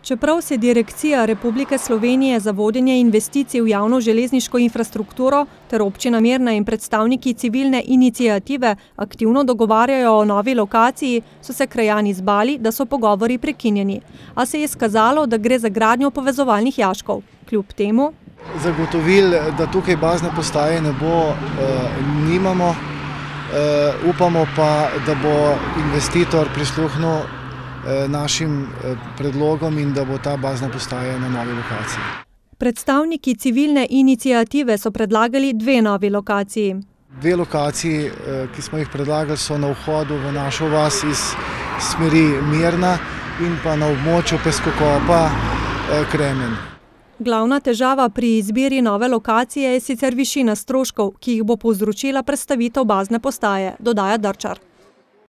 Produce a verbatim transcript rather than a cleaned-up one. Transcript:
Čeprav se Direkcija Republike Slovenije za vodenje investicij v javno železniško infrastrukturo ter občina Mirna in predstavniki civilne iniciative aktivno dogovarjajo o novi lokaciji, so se krajani zbali, da so pogovori prekinjeni. A se je skazalo, da gre za gradnjo povezovalnih jaškov. Kljub temu zagotovil, da tukaj bazne postaje ne bo, nimamo. Upamo pa, da bo investitor prisluhnil našim predlogom in da bo ta bazna postaja na novi lokaciji. Predstavniki civilne iniciative so predlagali dve novi lokaciji. Dve lokaciji, ki smo jih predlagali, so na vhodu v našo vas iz smeri Mirna in pa na območju peskokopa Kremen. Glavna težava pri izbiri nove lokacije je sicer višina stroškov, ki jih bo povzročila prestavitev bazne postaje, dodaja Drčar.